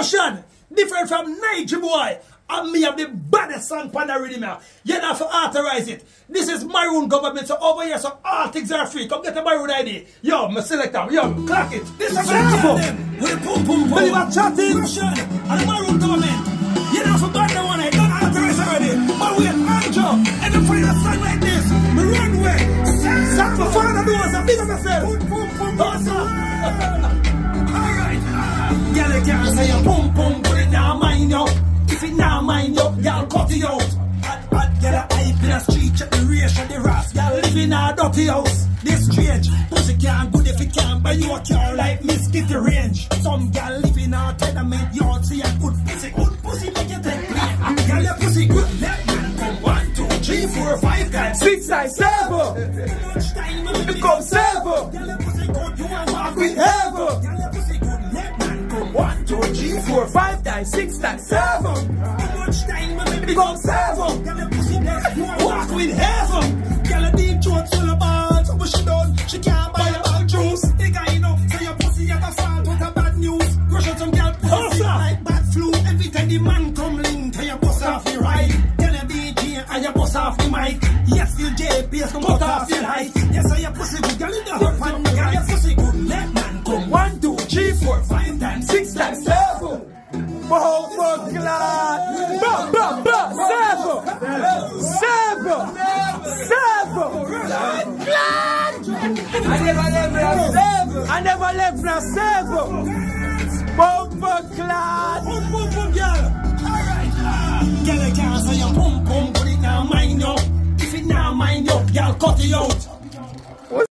Russian, different from Niger boy. And me have the baddest song on the rhythm now. You have to authorize it. This is Maroon government, so over here, so all things are free. Come get a Maroon ID. Yo, my selector, yo, clock it. This is Sample. With boom, boom, boom. When you are chatting, Russian and the Maroon government. You have to ban the one, I don't authorize already. But we have Andrew. Everybody that song like this, me run away. Sample, follow the doors and big up yourself. Boom, boom, boom, awesome. Alright. Girl, you can't say a boom, boom, put it down, mind yo. If it now mind you, y'all cut it out. Hot girl a hype in the street, check the race and the ras. Y'all live in a dirty house. This strange, pussy can't good if it can, but you a car like Miss Kitty Range. Some girl live in a tenement yard, see a good pussy make you take play. Girl your pussy good, let man come 1, 2, 3, 4, 5 times, 6 times, 7. Much time it come 7. Girl your pussy good, you want walk with heaven. Girl your pussy good, let man come 1, 2, 3, 4, 5 times, 6 times, 7. Much time it become 7. Girl your pussy good, you want walk with heaven. Girl a deep throat full of balls, so what she done? She can't buy a ball juice. The guy know, so your pussy have a fault with a bad news. Rush out some girl pussy like bad flu. Every time the man come link, tell your boss off your right. Tell your DJ and your boss off the mic. Yes, your JPS come cut off your height. Yes, so your pussy good, girl in the hot pan. Girl your pussy good, let man come 1, 2, 3, 4, 5 times, 6 times, 7. Oh, for glad. 7. I never left now 7. Bumper clad. Boom, boom, boom, girl. Alright. Girl, you can't say your boom, boom, put it now, mind you. If it now, mind you, girl, cut it out.